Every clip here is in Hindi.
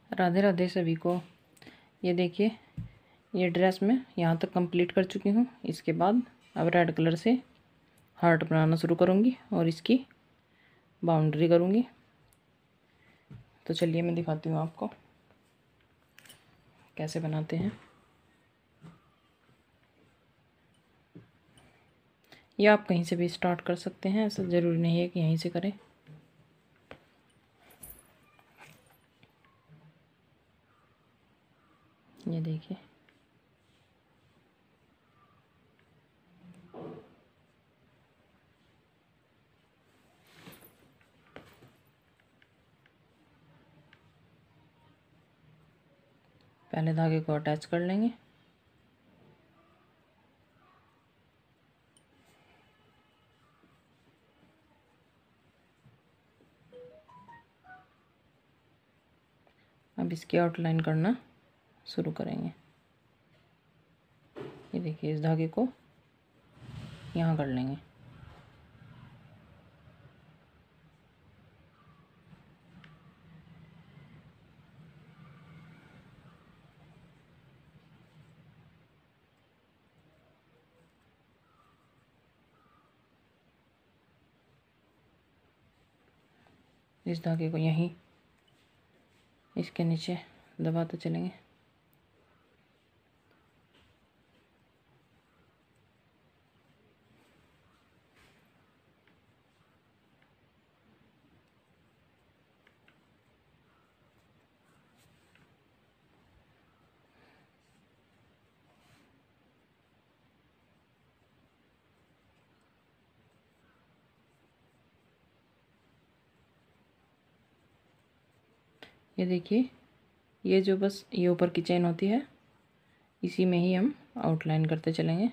राधे राधे सभी को। ये देखिए, ये ड्रेस मैं यहाँ तक कंप्लीट कर चुकी हूँ। इसके बाद अब रेड कलर से हार्ट बनाना शुरू करूँगी और इसकी बाउंड्री करूँगी। तो चलिए मैं दिखाती हूँ आपको कैसे बनाते हैं। ये आप कहीं से भी स्टार्ट कर सकते हैं, ऐसा ज़रूरी नहीं है कि यहीं से करें। ये देखिए, पहले धागे को अटैच कर लेंगे। अब इसकी आउटलाइन करना शुरू करेंगे। ये देखिए, इस धागे को यहाँ कर लेंगे। इस धागे को यहीं इसके नीचे दबाते चलेंगे। ये देखिए, ये जो बस ये ऊपर की चेन होती है, इसी में ही हम आउटलाइन करते चलेंगे।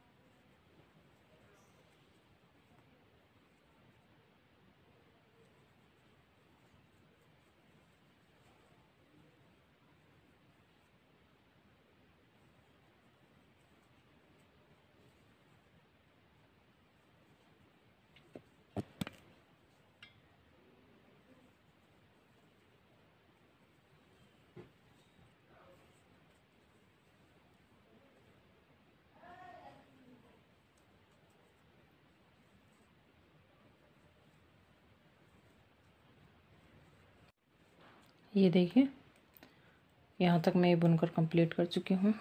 ये देखिए, यहाँ तक मैं ये बुनकर कंप्लीट कर चुकी हूँ।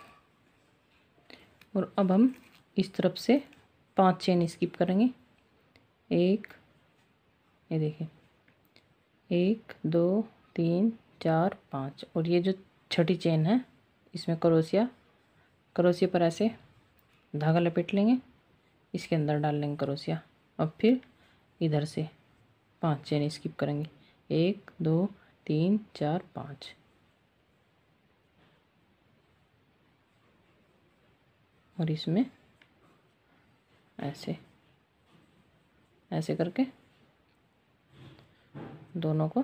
और अब हम इस तरफ से 5 चेन स्किप करेंगे। एक, ये देखिए, 1 2 3 4 5। और ये जो छठी चेन है, इसमें क्रोशिया पर ऐसे धागा लपेट लेंगे, इसके अंदर डाल लेंगे क्रोशिया। अब फिर इधर से 5 चेन स्किप करेंगे। 1 2 3 4 5। और इसमें ऐसे ऐसे करके दोनों को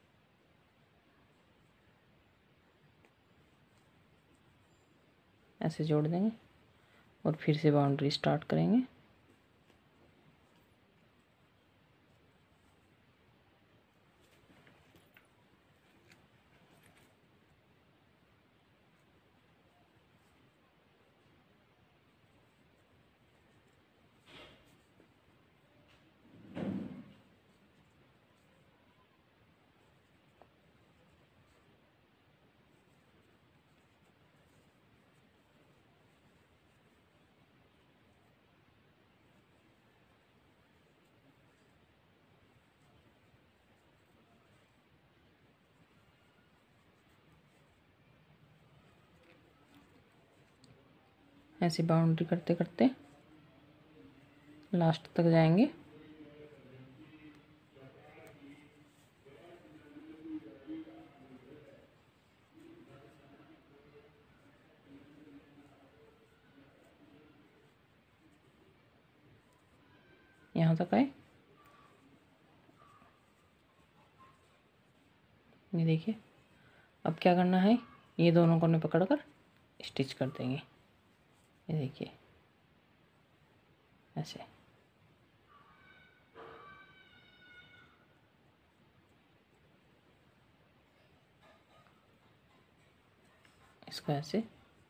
ऐसे जोड़ देंगे और फिर से बाउंड्री स्टार्ट करेंगे। ऐसे बाउंड्री करते करते लास्ट तक जाएंगे। यहाँ तक आए। ये देखिए, अब क्या करना है, ये दोनों कोने पकड़कर स्टिच कर देंगे। ये देखिए, ऐसे। इसको ऐसे,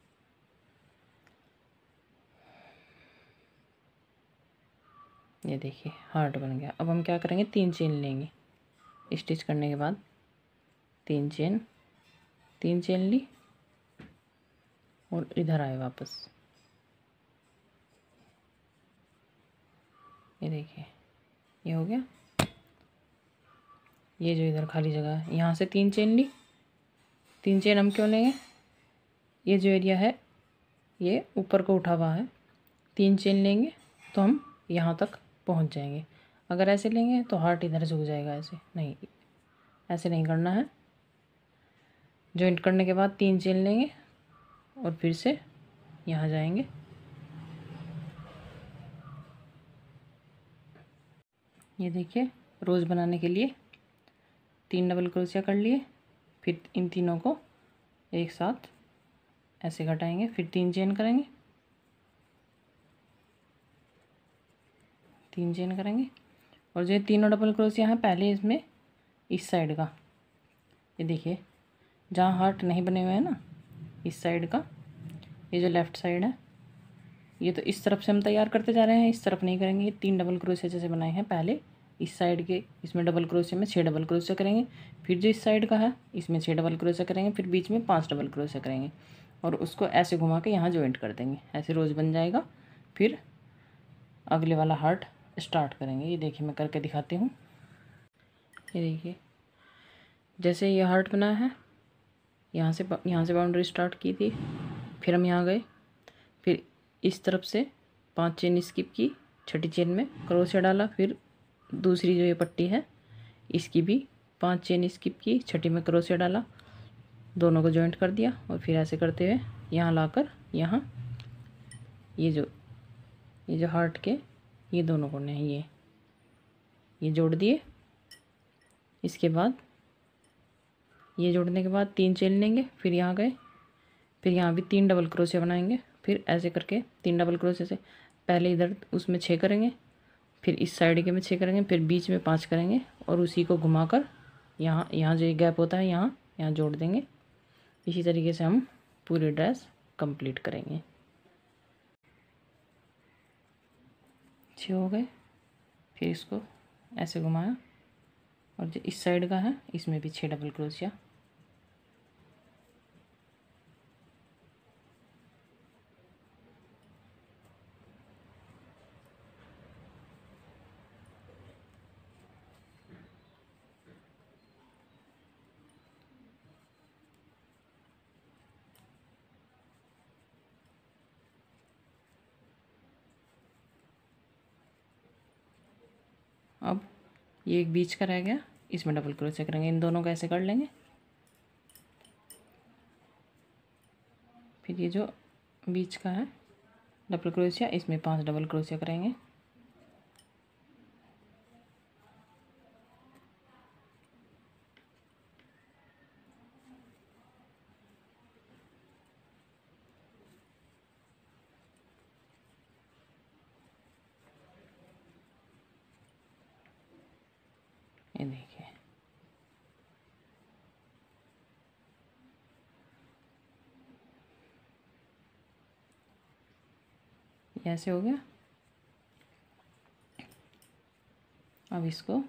ये देखिए हार्ट बन गया। अब हम क्या करेंगे, 3 चेन लेंगे स्टिच करने के बाद, 3 चेन, 3 चेन ली और इधर आए वापस। ये देखिए ये हो गया। ये जो इधर खाली जगह है यहाँ से 3 चेन ली। 3 चेन हम क्यों लेंगे, ये जो एरिया है ये ऊपर को उठा हुआ है, 3 चेन लेंगे तो हम यहाँ तक पहुँच जाएंगे। अगर ऐसे लेंगे तो हार्ट इधर झुक जाएगा, ऐसे नहीं, ऐसे नहीं करना है। जॉइंट करने के बाद 3 चेन लेंगे और फिर से यहाँ जाएंगे। ये देखिए रोज़ बनाने के लिए 3 डबल क्रोशिया कर लिए, फिर इन तीनों को एक साथ ऐसे घटाएंगे, फिर 3 चेन करेंगे, 3 चेन करेंगे। और जो तीनों डबल क्रोशिया हैं पहले इसमें इस साइड का, ये देखिए जहाँ हार्ट नहीं बने हुए हैं ना, इस साइड का, ये जो लेफ़्ट साइड है, ये तो इस तरफ से हम तैयार करते जा रहे हैं, इस तरफ नहीं करेंगे। ये 3 डबल क्रोशिया जैसे बनाए हैं पहले इस साइड के, इसमें डबल क्रोशिया में 6 डबल क्रोशिया करेंगे। फिर जो इस साइड का है इसमें 6 डबल क्रोशिया करेंगे, फिर बीच में 5 डबल क्रोशिया करेंगे और उसको ऐसे घुमा के यहाँ जॉइंट कर देंगे। ऐसे रोज़ बन जाएगा। फिर अगले वाला हार्ट स्टार्ट करेंगे। ये देखिए मैं करके दिखाती हूँ। ये देखिए जैसे ये हार्ट बना है, यहाँ से बाउंड्री स्टार्ट की थी, फिर हम यहाँ गए, फिर इस तरफ से 5 चेन स्किप की, छठी चेन में क्रोशिया डाला, फिर दूसरी जो ये पट्टी है इसकी भी 5 चेन स्किप की, छठी में क्रोशिया डाला, दोनों को जॉइंट कर दिया और फिर ऐसे करते हुए यहाँ लाकर यहाँ ये जो हार्ट के ये दोनों कोने हैं ये जोड़ दिए। इसके बाद ये जोड़ने के बाद 3 चेन लेंगे, फिर यहाँ गए, फिर यहाँ भी 3 डबल क्रोशिया बनाएंगे। फिर ऐसे करके 3 डबल क्रोशिया से पहले इधर उसमें 6 करेंगे, फिर इस साइड के में 6 करेंगे, फिर बीच में 5 करेंगे और उसी को घुमाकर यहाँ जो गैप होता है यहाँ जोड़ देंगे। इसी तरीके से हम पूरी ड्रेस कंप्लीट करेंगे। 6 हो गए, फिर इसको ऐसे घुमाया और जो इस साइड का है इसमें भी 6 डबल क्रोशिया। अब ये एक बीच का रह गया, इसमें डबल क्रोशिया करेंगे, इन दोनों का ऐसे कर लेंगे। फिर ये जो बीच का है डबल क्रोशिया, इसमें 5 डबल क्रोशिया करेंगे। ये देखिए ऐसे हो गया। अब इसको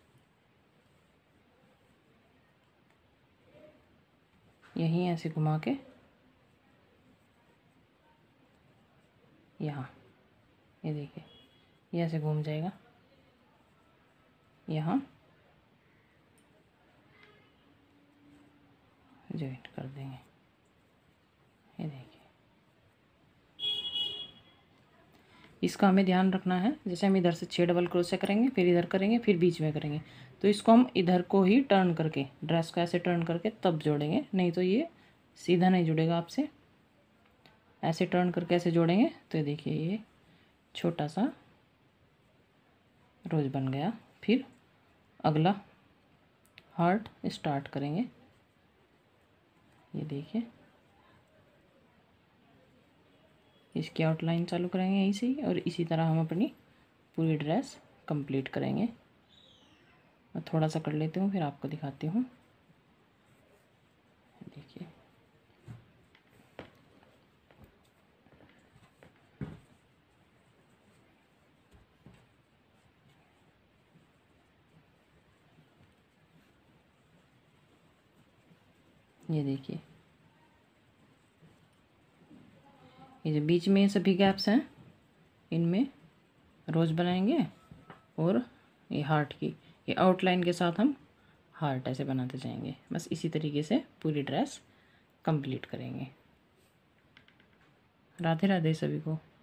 यहीं ऐसे घुमा के यहाँ, ये देखिए ये ऐसे घूम जाएगा, यहाँ जॉइंट कर देंगे। ये देखिए इसका हमें ध्यान रखना है, जैसे हम इधर से 6 डबल क्रोशिया करेंगे, फिर इधर करेंगे, फिर बीच में करेंगे, तो इसको हम इधर को ही टर्न करके, ड्रेस को ऐसे टर्न करके तब जोड़ेंगे, नहीं तो ये सीधा नहीं जुड़ेगा आपसे। ऐसे टर्न करके ऐसे जोड़ेंगे तो देखिए ये छोटा सा रोज बन गया। फिर अगला हार्ट स्टार्ट करेंगे। ये देखिए इसकी आउटलाइन चालू करेंगे यहीं से ही, और इसी तरह हम अपनी पूरी ड्रेस कंप्लीट करेंगे। मैं थोड़ा सा कर लेती हूँ फिर आपको दिखाती हूँ। देखिए ये देखिए, ये जो बीच में सभी गैप्स हैं इनमें रोज बनाएंगे और ये हार्ट की ये आउटलाइन के साथ हम हार्ट ऐसे बनाते जाएंगे। बस इसी तरीके से पूरी ड्रेस कंप्लीट करेंगे। राधे राधे सभी को।